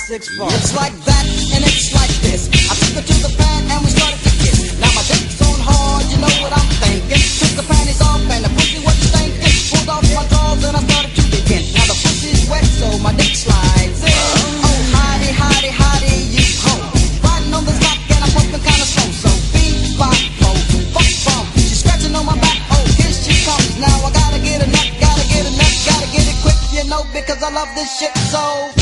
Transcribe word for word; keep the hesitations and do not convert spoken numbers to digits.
six four. It's like that and it's like this. I took her to the pad and we started to kiss. Now my dick's on hard, you know what I'm thinking. Took the panties off and the pussy was stinking. Pulled off my drawers and I started to begin. Now the pussy's wet so my dick slides in. Oh hidey, hidey, hidey, you home. Riding on the block and I'm pumping kinda slow. So beat, bop, bo, fuck, bump. She's scratching on my back, oh here she comes. Now I gotta get a nut, gotta get a nut, gotta get it quick, you know, because I love this shit so.